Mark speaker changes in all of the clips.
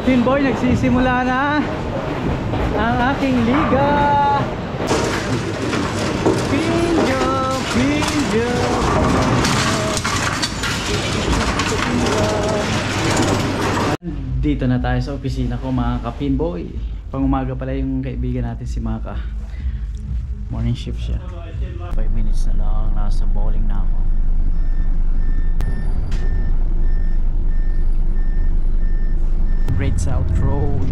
Speaker 1: ka-pinboy, nagsisimula na ang aking liga. Pinjo, pinjo, dito na tayo sa opisina ko mga ka-pinboy. Pang umaga pala yung kaibigan natin si Maka. Morning shift siya. 5 minutes na lang, nasa bowling na ako. Great South Road.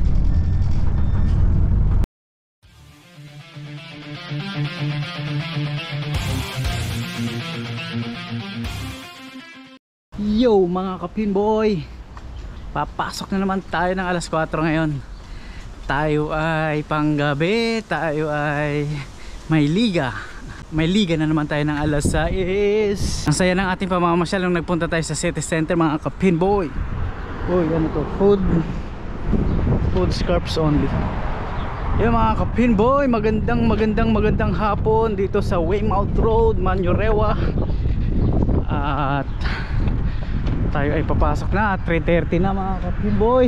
Speaker 1: Yo mga ka-pinboy, papasok na naman tayo ng alas 4 ngayon. Tayo ay panggabi, tayo ay may liga. May liga na naman tayo ng alas 6. Ang saya ng ating pamamasyal nung nagpunta tayo sa city center mga ka-pinboy. Uy, ano to? Food scarps only. Yung mga ka-pinboy, magandang hapon dito sa Weymouth Road, Manurewa. At tayo ay papasok na at 3:30 na mga ka-pinboy.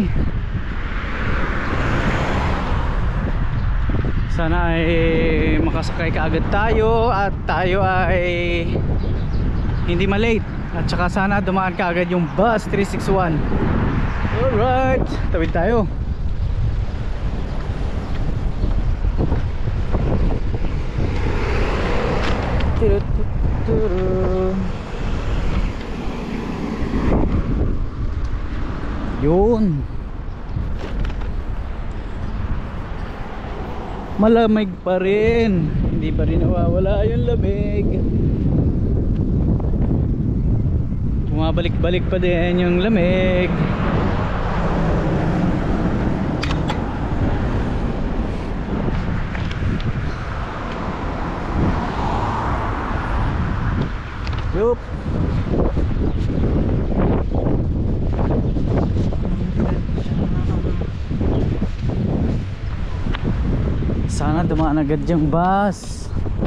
Speaker 1: Sana ay makasakay kaagad tayo at tayo ay hindi malate. At saka sana dumaan kaagad yung bus 361. Alright, tawid tayo. Yun, malamig pa rin, hindi pa rin nawawala yung lamig. Bumabalik-balik pa din yung lamig. Yup. Sana dumaan agad yung bus.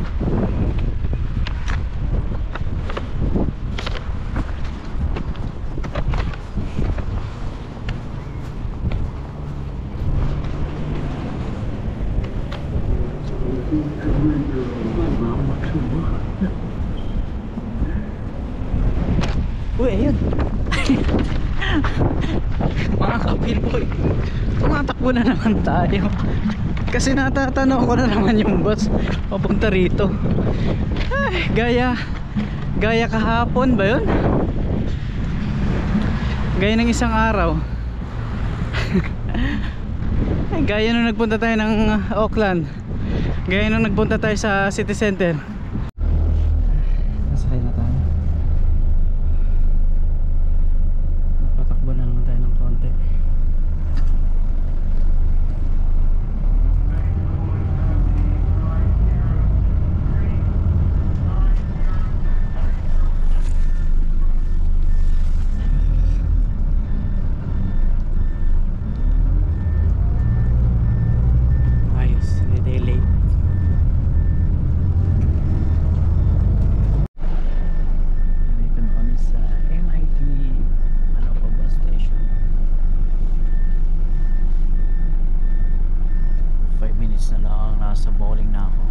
Speaker 1: Uy, ayun. Mga ka-pinboy, tumatakbo na naman tayo. Kasi natatanaw ko na naman yung bus papunta rito. Ay, gaya kahapon ba yun? Gaya ng isang araw. Ay, gaya nung nagpunta tayo ng Auckland. Gaya nung nagpunta tayo sa city center. Nasakay na tayo. Napatakbo na naman tayo ng konti. Na lang, nasa bowling na ako.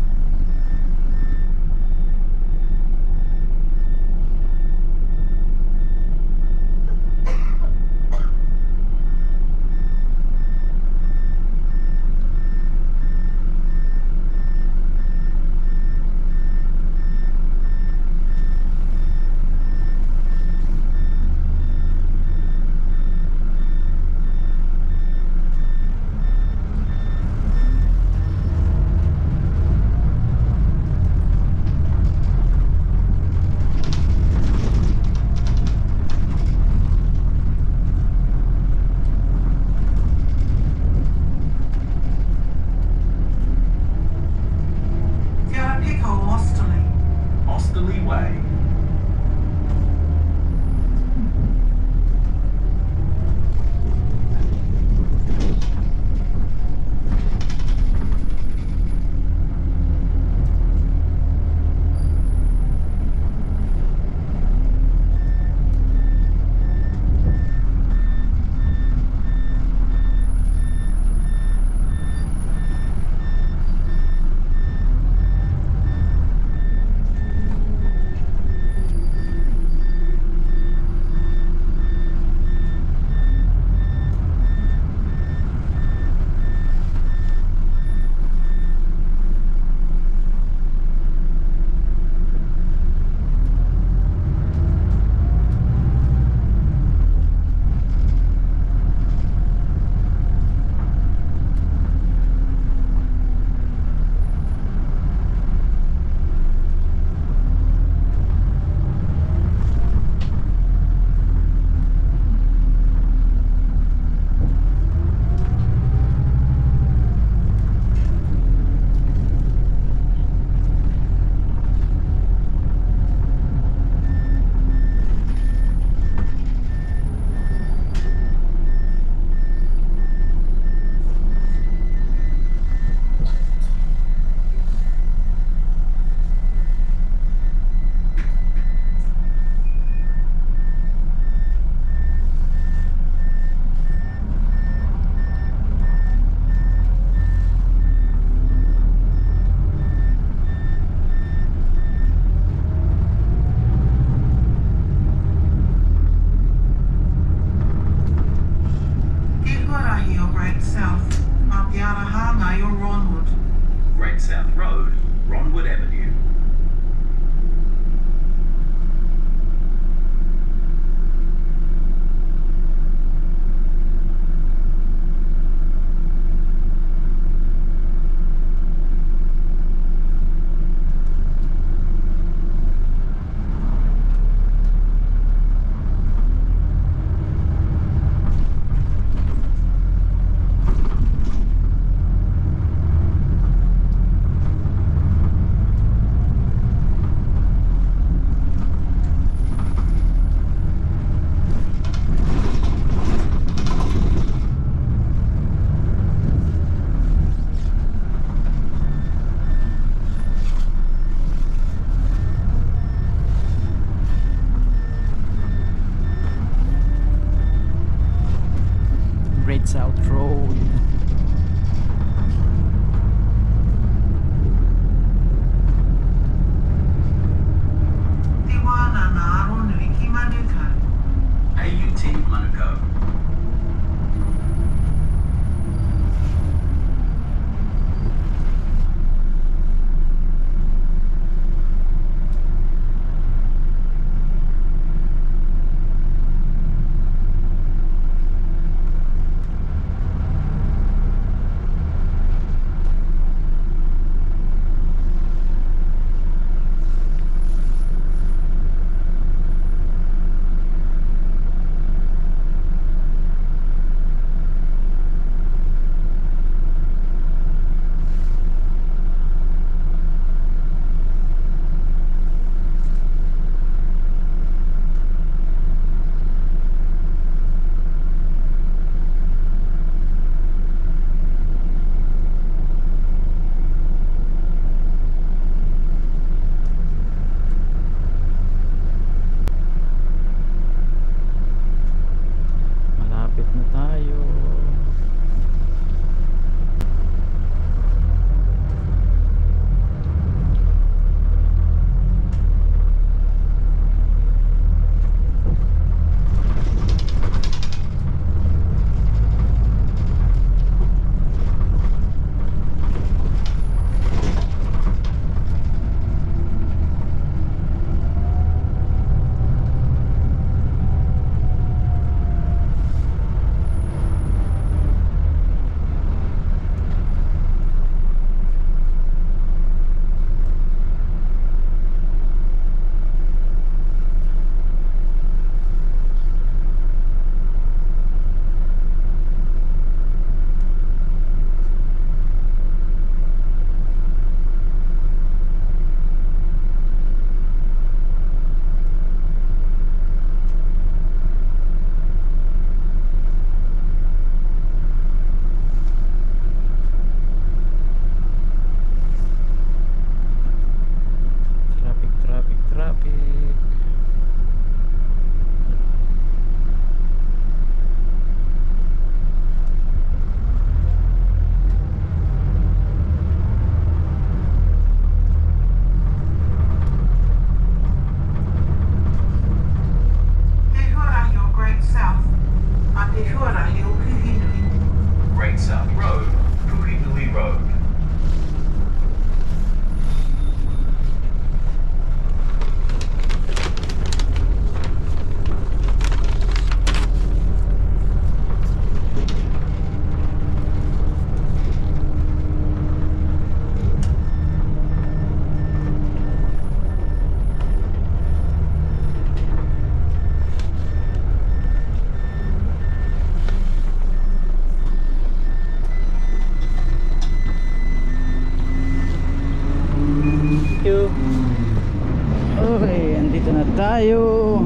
Speaker 1: Dito na tayo.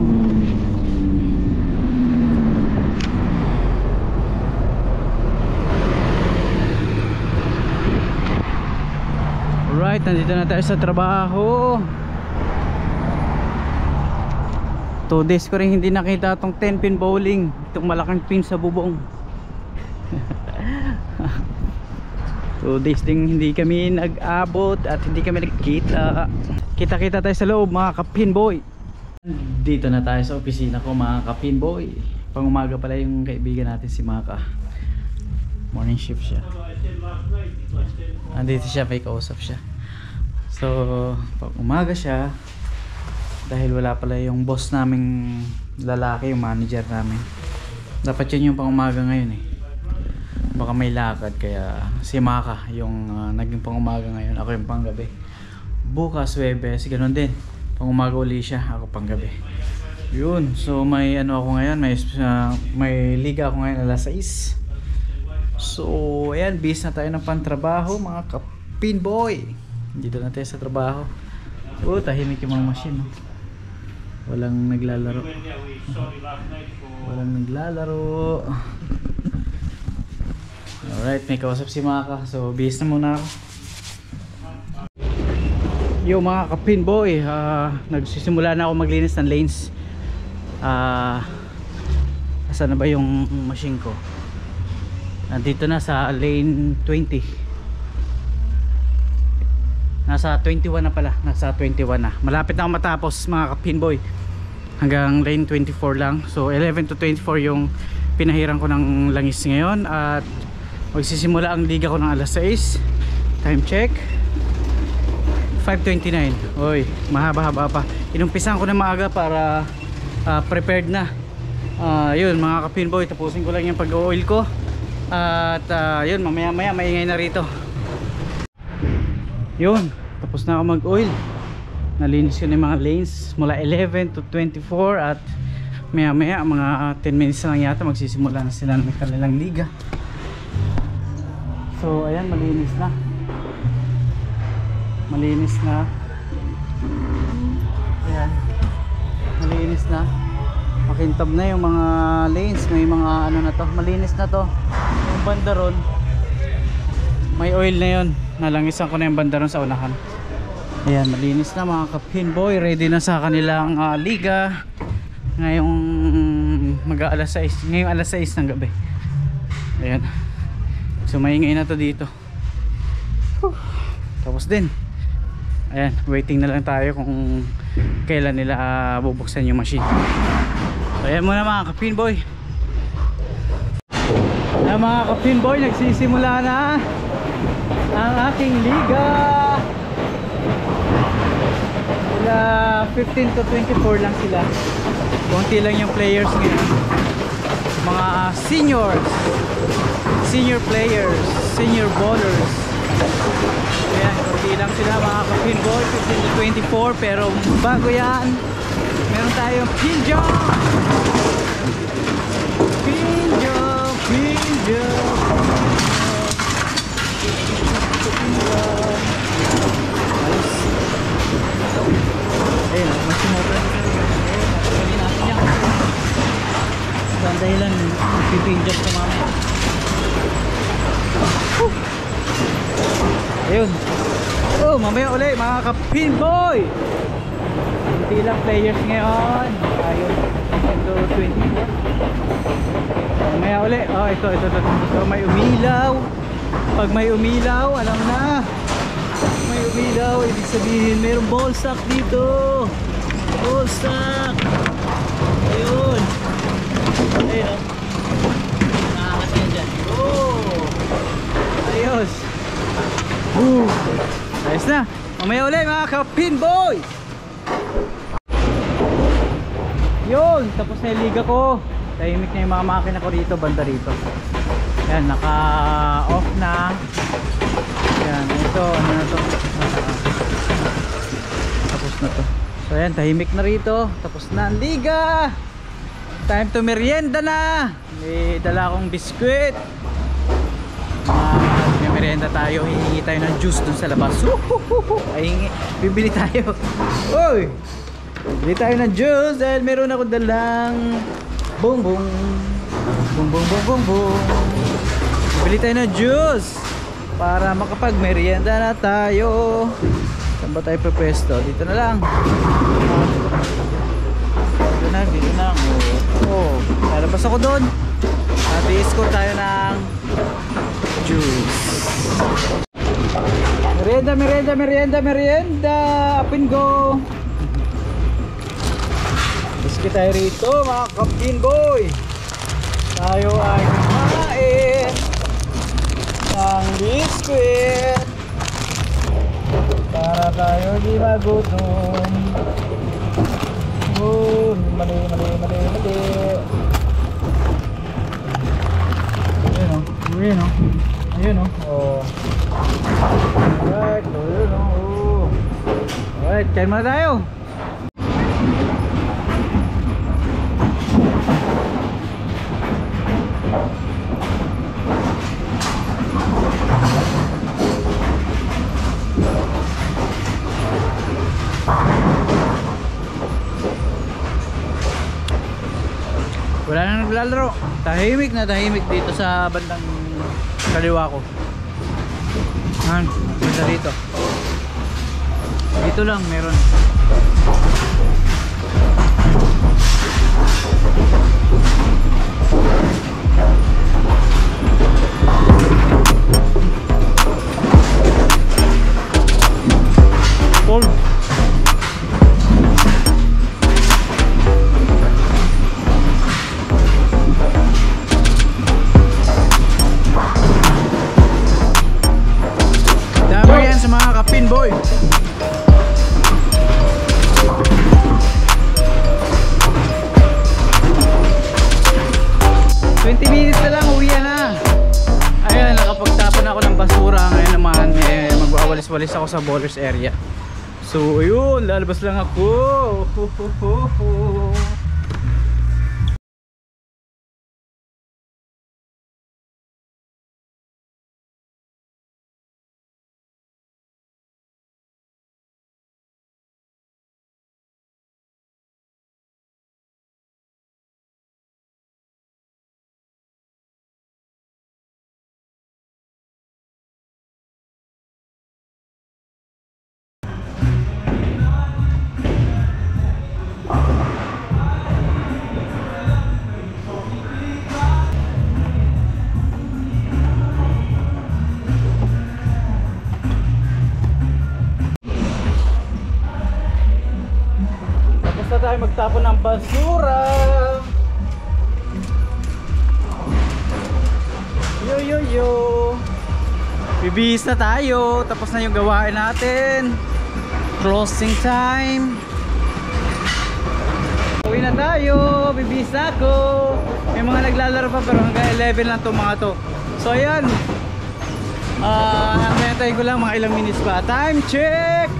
Speaker 1: Alright, nandito na tayo sa trabaho. 2 days ko rin hindi nakita tong 10 pin bowling, itong malaking pin sa bubong. 2 days din hindi kami nag-abot at hindi kami nagkita. Kita-kita tayo sa loob mga ka-pin boy. Dito na tayo sa opisina ko mga ka-pin boy. Pang umaga pala yung kaibigan natin si Maka. Morning shift siya. Andito siya, may kausap siya. So pag umaga siya, dahil wala pala yung boss naming lalaki, yung manager namin, dapat yun yung pang umaga ngayon eh. Baka may lakad, kaya si Maka yung naging pang umaga ngayon, ako yung pang gabi. Bukas Webes, ganun din, pang umaga uli siya, ako pang gabi. Yun, so may ano ako ngayon, may liga ako ngayon alas 6. So ayan, bis na tayo ng pantrabaho mga ka-pin boy. Dito na tayo sa trabaho. Tahimik yung mga machine, no? Walang naglalaro. Walang naglalaro. Alright, may kausap si Maka. So, bihis na muna ako. Yo mga ka-pin boy, nagsisimula na ako maglinis ng lanes. Asan na ba yung machine ko? Nandito na sa lane 20. Nasa 21 na pala. Nasa 21 na. Malapit na ako matapos mga ka-pin boy. Hanggang lane 24 lang. So 11 to 24 yung pinahiran ko ng langis ngayon. At magsisimula ang liga ko ng alas 6. Time check 5:29. Oy, mahaba-haba pa. Inumpisan ko na maaga para prepared na. Yun mga ka-pin boy, tapusin ko lang yung pag-oil ko. At yun, mamaya-maya maingay na rito. Yun, tapos na ako mag-oil. Nalinis ko na yung mga lanes mula 11 to 24. At maya maya mga 10 minutes lang yata magsisimula na sila ng kanilang liga. So ayan, malinis na. Malinis na. Ayan, malinis na. Makintab na yung mga lanes. May mga ano na to, malinis na to. Yung banda ron, may oil na yun. Nalangisan ko na yung banda ron sa unahan. Ayan, malinis na mga ka-pin boy. Ready na sa kanilang liga ngayong mag-alas 6. Ngayong alas 6 ng gabi. Ayan, so maingay na to dito. Tapos din, ayan, waiting na lang tayo kung kailan nila bubuksan yung machine. So ayan muna mga ka-pin boy. Ayan mga ka-pin boy, nagsisimula na ang aking liga. Sila 15 to 24 lang sila. Konti lang yung players ngayon. Mga senior players, senior bowlers. Ayan, konti lang sila mga ka-pin boy, 15 to 24. Pero bago yan, meron tayong pin jump. Pin jump, pin jump. Ayun, mas sumobra na natin yan. Saan dahilan pipinjak sa mamaya. Ayun. Oh, mamaya ulit mga ka-pin boy. Hindi lang players ngayon. Ayun, ito 24. Mamaya ulit. Oh, ito. So may umilaw. Pag may umilaw, alam na. May umilaw, ibig sabihin mayroong ball sack dito. Ball sack. Ayun. Ayun. Nakakasya dyan. Oh. Ayos. Ayos na. Mamaya ulit mga ka-pin boy. Yun, tapos na yung liga ko. Tahimik na yung mga makina ko rito, banda rito. Yan, naka-off na. Yan, ito, ano na to? Tapos na to. So yan, tahimik na rito. Tapos na ang liga. Time to merienda na. May dala akong biskwit. May merienda tayo. Hihingi tayo ng juice dun sa labas. Ay, bibili tayo. Uy! Bili tayo ng juice dahil meron ako dalang bong bong. Bong bong bong bong bong. Bili tayo ng juice para makapag-merienda na tayo. Saan ba tayo pwesto? Dito na lang. Dito na. Oh, lalabas ako doon. I-score tayo ng juice. Merienda. Up and go. Biscuit tayo rito mga kapinboy. Tayo ay kumain ng biscuit para tayo di magutom. Mali. Ayun o. Oh. Alright, ayun o. Alright, kain muna tayo. Wala nang naglalaro. Tahimik na tahimik dito sa bandang kaliwa ko. Basta dito. Dito lang meron. Cold. Sa mga kapinboy. 20 minutes na lang, uwi na. Ayan, nakapagtapon ako ng basura. Ngayon naman, magwawalis-walis ako sa bowlers area. So, ayun, lalabas lang ako. Tapos na tayo magtapon ng basura. Yo. Bibihis na tayo. Tapos na yung gawain natin. Closing time. Uwi na tayo. Bibihis na ako. May mga naglalaro pa pero hanggang 11 lang itong mga to. So ayan. Hintayin ko lang mga ilang minutes pa. Time check.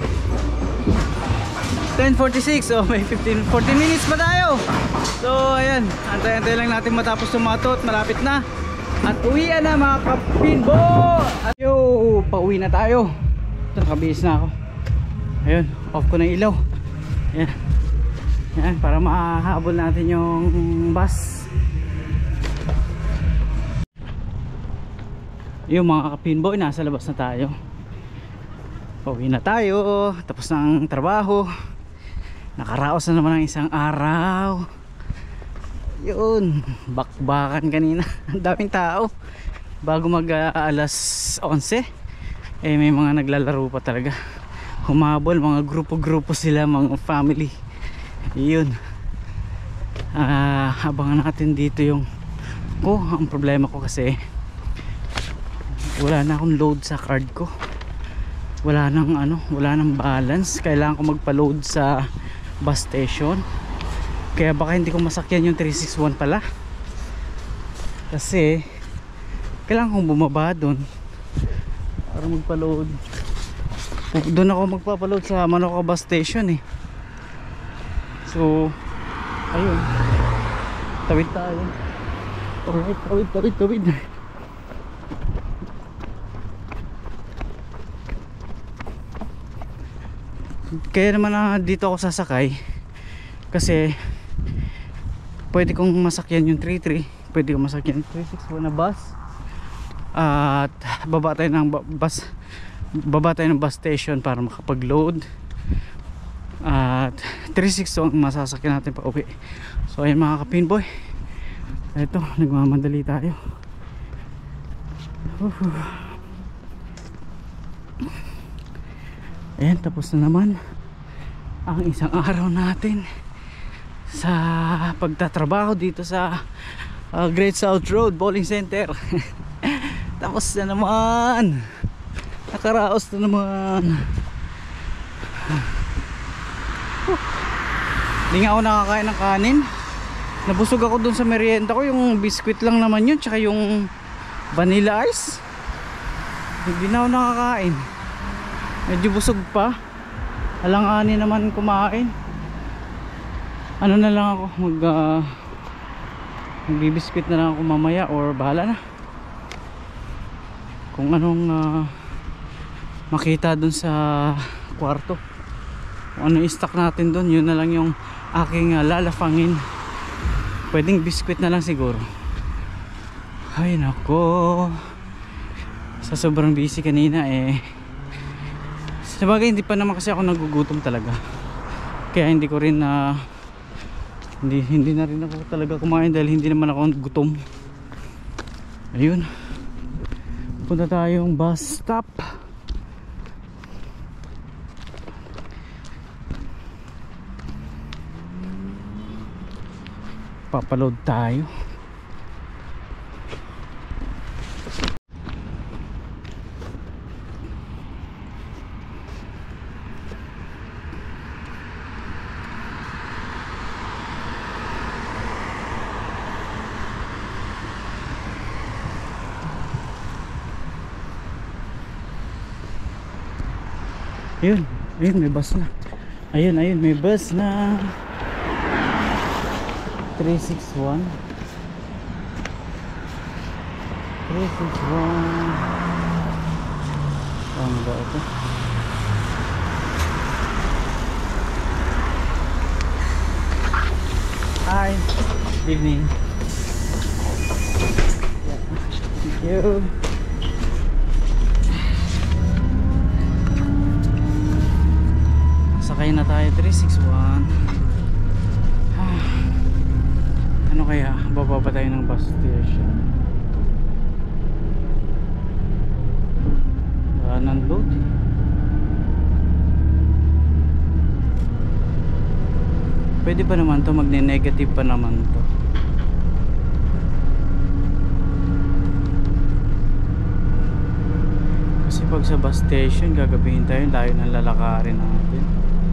Speaker 1: 10:46. Oh, may 14 minutes pa tayo. So ayan, antay-antay lang natin matapos yung mga to at malapit na. At uwian na mga kapinbo. At yo, pauwi na tayo. Nakabihis na ako. Ayun, off ko na yung ilaw. Ayan. Ayan, para mahabol natin yung bus. Yung mga kapinbo, nasa labas na tayo. Pauwi na tayo. Tapos ng trabaho. Nakaraos na naman ng isang araw. Yun, bakbakan kanina. Ang daming tao. Bago mag alas 11 may mga naglalaro pa talaga. Humabol, mga grupo-grupo sila, mga family. Yun. Abangan natin dito yung ang problema ko kasi wala na akong load sa card ko. Wala nang balance. Kailangan ko magpa-load sa bus station. Kaya baka hindi ko masakyan yung 361 pala. Kasi kailangan kong bumaba doon para magpa-load. Doon ako magpapa-load sa Manoka bus station eh. So ayun, tawid tayo. Alright, tawid. Kaya naman dito ako sasakay Kasi pwede kong masakyan yung 33, pwede kong masakyan yung 361 na bus, at baba tayo ng bus station para makapag-load, at 362 ang masasakyan natin pa uwi. So ayun mga ka-pinboy, eto nagmamadali tayo. Ayan, tapos na naman ang isang araw natin sa pagtatrabaho dito sa Great South Road Bowling Center. Tapos na naman, nakaraos na naman. Hindi nga ako nakakain ng kanin, nabusog ako dun sa merienda ko. Yung biskwit lang naman yun, tsaka yung vanilla ice. Hindi na ako nakakain, medyo busog pa. Alanganin naman kumain. Ano na lang ako, magbibiskwit na lang ako mamaya, or bahala na kung anong makita dun sa kwarto, kung ano i-stock natin dun, yun na lang yung aking lalafangin. Pwedeng biskwit na lang siguro. Ay nako, sa sobrang busy kanina sabagay hindi pa naman kasi ako nagugutom talaga, kaya hindi ko rin hindi na rin ako talaga kumain dahil hindi naman ako gutom. Ayun, punta tayong bus stop. Papaload tayo. Ayun, ayun may bus na. Ayun, ayun may bus na. 361. 361. Ano ba ito? Hi, good evening. Thank you. Sakay na tayo 361. Ano kaya, bababa tayo ng bus station. Nandun pwede pa naman to, magne-negative pa naman to. Kasi pag sa bus station gagabihin tayo, layo ng lalakarin natin.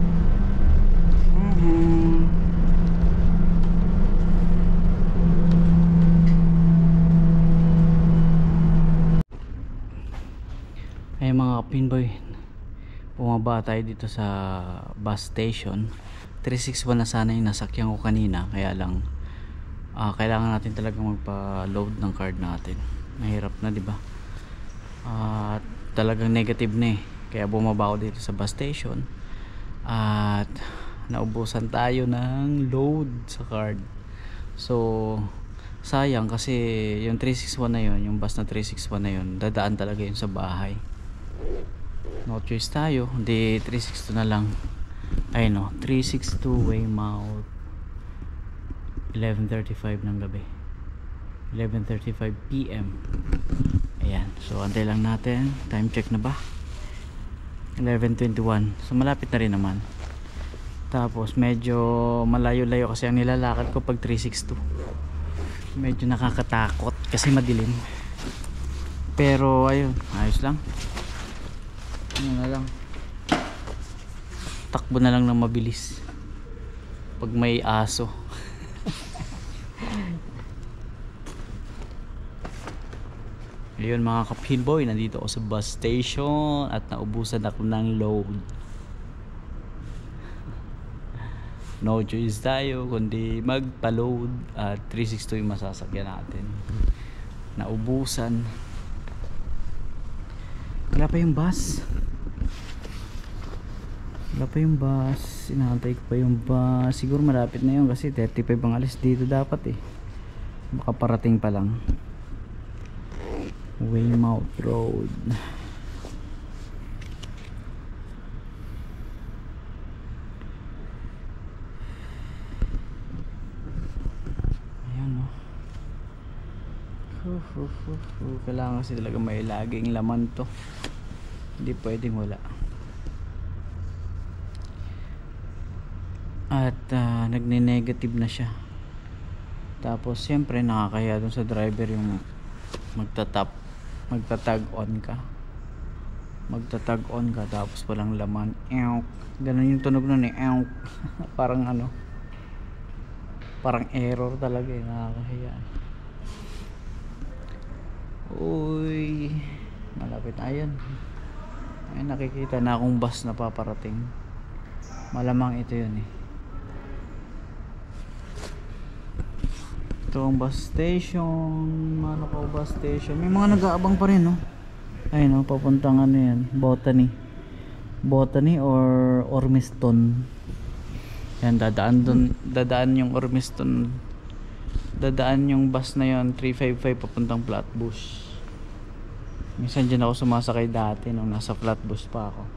Speaker 1: Ay mga pinboy, bumaba tayo dito sa bus station. 361 na sana yung nasakyan ko kanina, kaya lang kailangan natin talagang magpa-load ng card natin. Mahirap na, di ba? Talagang negative na kaya bumaba ako dito sa bus station at naubusan tayo ng load sa card. So sayang kasi yung 361 na yun, yung bus na 361 na yun, dadaan talaga yun sa bahay. No choice tayo, hindi 362 na lang. Ay no, 362 Weymouth, 11:35 ng gabi, 11:35 PM. Ayan, so antay lang natin. Time check na ba? 11:21. So malapit na rin naman. Tapos medyo malayo-layo kasi ang nilalakad ko pag 362. Medyo nakakatakot kasi madilim. Pero ayun, ayos lang. Ano na lang, takbo na lang ng mabilis pag may aso. Ayun mga ka-pinboy, nandito ako sa bus station at naubusan ako ng load. No choice tayo kundi magpa-load at 362 yung masasakyan natin. Naubusan, wala pa yung bus. Wala pa yung bus, inaantay ko pa yung bus. Siguro malapit na yun kasi 35 ang alis dito dapat eh. Baka parating pa lang. Weymouth Road. Ayan o. Kailangan kasi talaga may laging laman to. Hindi pwedeng wala. At nagne-negative na siya. Tapos siyempre nakakaya dun sa driver yung magtatag on ka tapos walang laman. Ganun yung tunog nun eh. Parang ano, parang error talaga eh, nakakahiya. Uy, malapit na yan. Ay, nakikita na akong bus na paparating. Malamang ito yun eh. Ito ang bus station. Manukau bus station. May mga nag-aabang pa rin no. Ayun no, papuntang ano yan, Botany or Ormiston. Yan, dadaan yung Ormiston. Dadaan yung bus na yon 355 papuntang Flatbush. Minsan dyan ako sumasakay dati nung nasa Flatbush pa ako.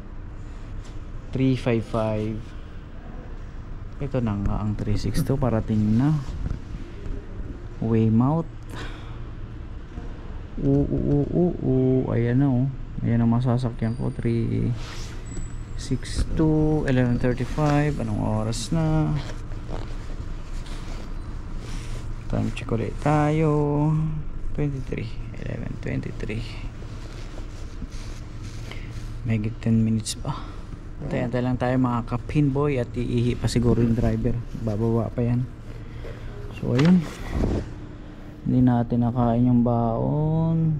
Speaker 1: 355. Ito na nga ang 362, parating na. Weymouth. Ayan na oh. Ayan ang masasakyan ko. 362 11:35. Anong oras na? Time check ulit tayo. 11:23. May 10 minutes pa. Antay lang tayo mga ka-pinboy at iihi pa siguro yung driver. Bababa pa yan. So ayun, hindi natin nakain yung baon.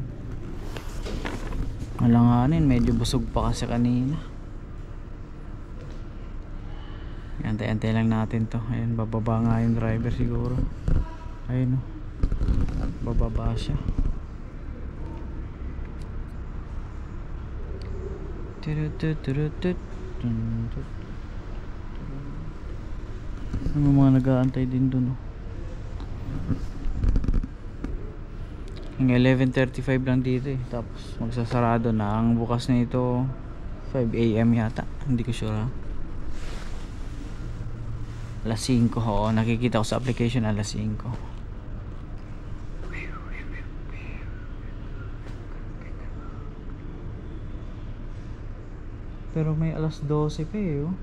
Speaker 1: Alanganin, medyo busog pa kasi kanina. Antay-antay lang natin to. Ayun, bababa nga yung driver siguro. Ayun o, bababa siya. May mga nag-aantay din dun o. Hanggang 11:35 lang dito eh. Tapos magsasarado na. Ang bukas na ito 5 AM yata. Hindi ko sure ha. Alas 5 ho. Nakikita ko sa application alas 5. Pero may alas 12 pa eh oh.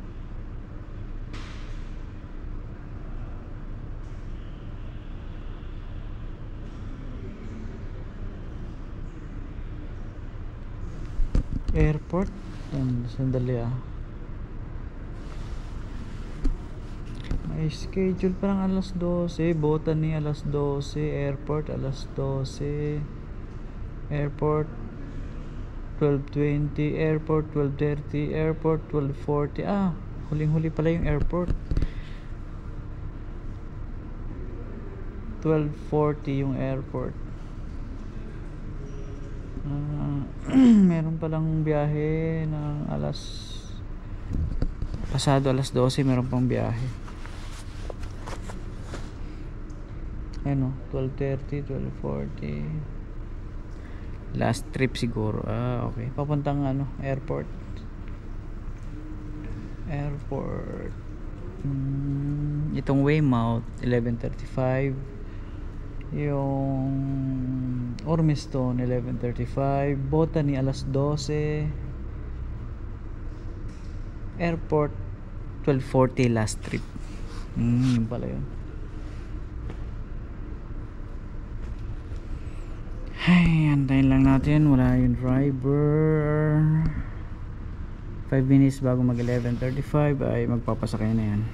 Speaker 1: Airport. Sandali ah. May schedule parang alas 12. Botany alas 12. Airport alas 12. Airport 12:20. Airport 12:30. Airport 12:40. Ah, huling-huli pala yung airport. 12:40 yung airport. Meron palang biyahe ng pasado alas 12, meron pang biyahe. Ano, 12:30, 12:40. Last trip siguro. Ah, okay. Papuntang ano, airport. Itong Weymouth 11:35. Yung Ormiston 11:35. Botany alas 12. Airport 12:40 last trip. Yun pala yun. Ay, antayin lang natin. Wala yung driver. 5 minutes bago mag 11:35 ay magpapasakay na yan.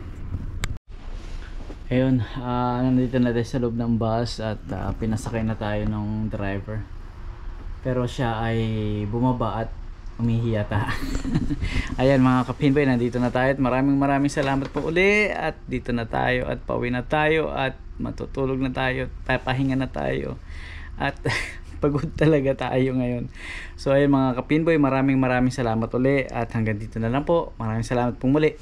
Speaker 1: Ayun, nandito na tayo sa loob ng bus at pinasakay na tayo ng driver. Pero siya ay bumaba at umihiyata. Ayan mga ka-pinboy, nandito na tayo at maraming salamat po uli. At dito na tayo at pauwi na tayo at matutulog na tayo, papahinga na tayo. At pagod talaga tayo ngayon. So ayun mga kapinboy, maraming salamat uli at hanggang dito na lang po. Maraming salamat pong muli.